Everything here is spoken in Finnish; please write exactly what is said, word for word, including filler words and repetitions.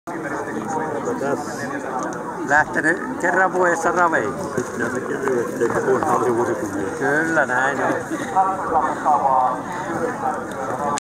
Lähtenyt kerran vuodessa raveihin. Sitten se kirjoittaa, etteikö tuon halli vuosikuvia. Kyllä näin on.